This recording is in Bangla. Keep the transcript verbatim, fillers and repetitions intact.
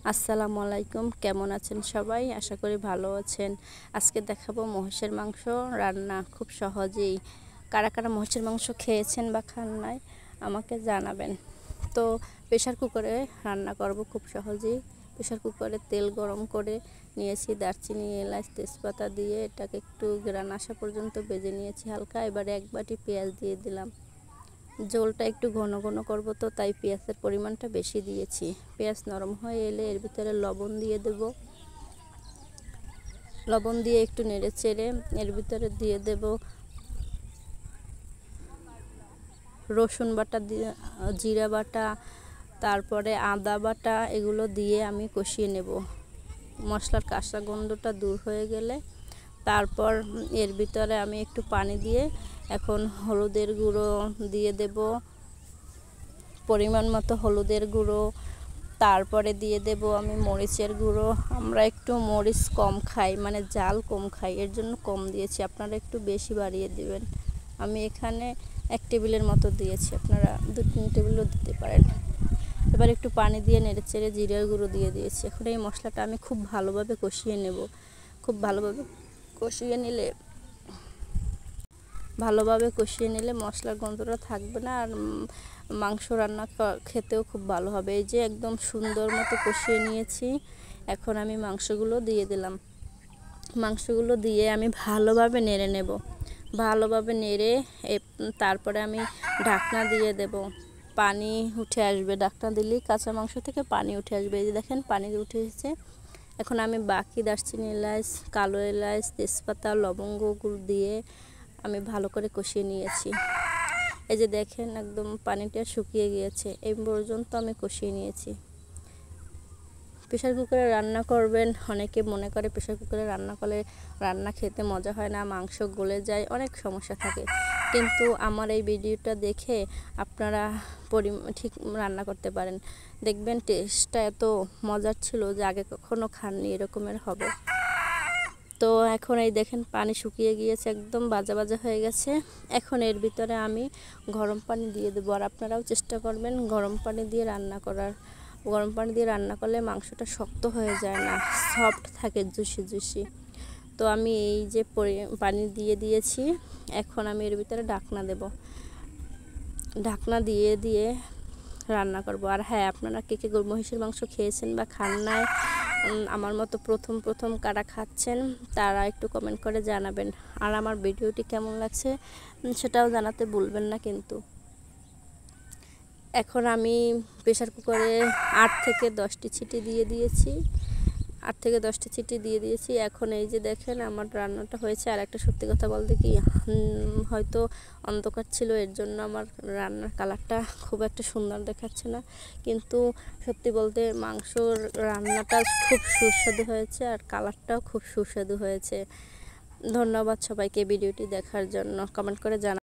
আসসালামু আলাইকুম, কেমন আছেন সবাই? আশা করি ভালো আছেন। আজকে দেখাবো মহিষের মাংস রান্না খুব সহজেই। কারা কারা মহিষের মাংস খেয়েছেন বা খান নাই আমাকে জানাবেন। তো প্রেশার কুকারে রান্না করব খুব সহজেই। প্রেশার কুকারে তেল গরম করে নিয়েছি, দারচিনি, এলাচ, তেজপাতা দিয়ে এটাকে একটু গ্রান আসা পর্যন্ত ভেজে নিয়েছি হালকা। এবারে এক বাটি পেঁয়াজ দিয়ে দিলাম। ঝোলটা একটু ঘন ঘন করব, তো তাই পেঁয়াজের পরিমাণটা বেশি দিয়েছি। পেঁয়াজ নরম হয়ে এলে এর ভিতরে লবণ দিয়ে দেব। লবণ দিয়ে একটু নেড়ে চেড়ে এর ভিতরে দিয়ে দেব রসুন বাটা, দিয়ে জিরা বাটা, তারপরে আদা বাটা, এগুলো দিয়ে আমি কষিয়ে নেব। মশলার কাঁচা গন্ধটা দূর হয়ে গেলে তারপর এর ভিতরে আমি একটু পানি দিয়ে এখন হলুদের গুঁড়ো দিয়ে দেব, পরিমাণ মতো হলুদের গুঁড়ো। তারপরে দিয়ে দেব আমি মরিচের গুঁড়ো। আমরা একটু মরিচ কম খাই, মানে ঝাল কম খাই, এর জন্য কম দিয়েছি। আপনারা একটু বেশি বাড়িয়ে দিবেন। আমি এখানে এক টেবিলের মতো দিয়েছি, আপনারা দু তিন টেবিলও দিতে পারেন। এবার একটু পানি দিয়ে নেড়ে চেড়ে জিরার গুঁড়ো দিয়ে দিয়েছি। এখন এই মশলাটা আমি খুব ভালোভাবে কষিয়ে নেব। খুব ভালোভাবে কষিয়ে নিলে ভালোভাবে কষিয়ে নিলে মশলার গন্ধটা থাকবে না, আর মাংস রান্না খেতেও খুব ভালো হবে। এই যে একদম সুন্দর মতো কষিয়ে নিয়েছি। এখন আমি মাংসগুলো দিয়ে দিলাম। মাংসগুলো দিয়ে আমি ভালোভাবে নেড়ে নেব। ভালোভাবে নেড়ে তারপরে আমি ঢাকনা দিয়ে দেব। পানি উঠে আসবে, ঢাকনা দিলেই কাঁচা মাংস থেকে পানি উঠে আসবে। এই যে দেখেন পানি উঠে এসেছে। এখন আমি বাকি দারচিনি, এলাচ, কালো এলাচ, তেজপাতা, লবঙ্গগুলো দিয়ে আমি ভালো করে কষিয়ে নিয়েছি। এই যে দেখেন একদম পানিটা শুকিয়ে গিয়েছে, এই পর্যন্ত আমি কষিয়ে নিয়েছি। প্রেশার কুকারে রান্না করবেন, অনেকে মনে করে প্রেশার কুকারে রান্না করলে রান্না খেতে মজা হয় না, মাংস গলে যায়, অনেক সমস্যা থাকে। কিন্তু আমার এই ভিডিওটা দেখে আপনারা পরি ঠিক রান্না করতে পারেন। দেখবেন টেস্টটা এত মজার ছিল যে আগে কখনো খাননি এরকমের হবে। তো এখন এই দেখেন পানি শুকিয়ে গিয়েছে, একদম বাজা বাজা হয়ে গেছে। এখন এর ভিতরে আমি গরম পানি দিয়ে দেবো। আর আপনারাও চেষ্টা করবেন গরম পানি দিয়ে রান্না করার। গরম পানি দিয়ে রান্না করলে মাংসটা শক্ত হয়ে যায় না, সফট থাকে, জুসি জুসি। তো আমি এই যে পানি দিয়ে দিয়েছি, এখন আমি এর ভিতরে ঢাকনা দেব। ঢাকনা দিয়ে দিয়ে রান্না করব। আর হ্যাঁ, আপনারা কে কে মহিষের মাংস খেয়েছেন বা খান নাই, আমার মতো প্রথম প্রথম কারা খাচ্ছেন তারা একটু কমেন্ট করে জানাবেন। আর আমার ভিডিওটি কেমন লাগছে সেটাও জানাতে ভুলবেন না কিন্তু। এখন আমি প্রেশার কুকারে আট থেকে দশটি সিটি দিয়ে দিয়েছি। আট থেকে দশটি সিটি দিয়ে দিয়েছি। এখন এই যে দেখেন আমার রান্নাটা হয়েছে। আর একটা সত্যি কথা বলতে কি, হয়তো অন্ধকার ছিল এর জন্য আমার রান্নার কালারটা খুব একটা সুন্দর দেখাচ্ছে না, কিন্তু সত্যি বলতে মাংসর রান্নাটা খুব সুস্বাদু হয়েছে আর কালারটাও খুব সুস্বাদু হয়েছে। ধন্যবাদ সবাইকে ভিডিওটি দেখার জন্য। কমেন্ট করে জানা